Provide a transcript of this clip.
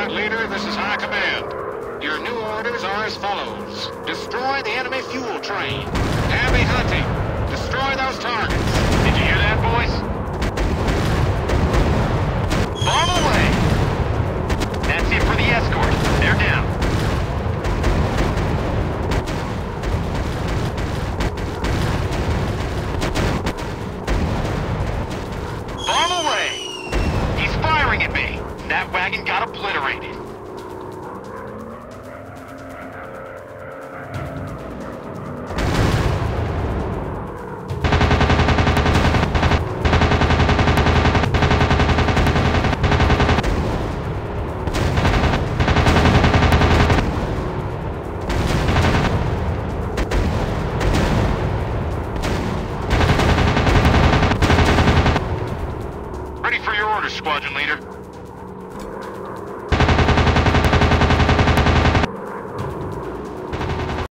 Scout Leader, this is High Command. Your new orders are as follows. Destroy the enemy fuel train. Heavy hunting. Destroy those targets. Did you hear that, boys? Bomb away! That's it for the escort. They're down. Bomb away! He's firing at me. That wagon got obliterated. Ready for your orders, Squadron Leader.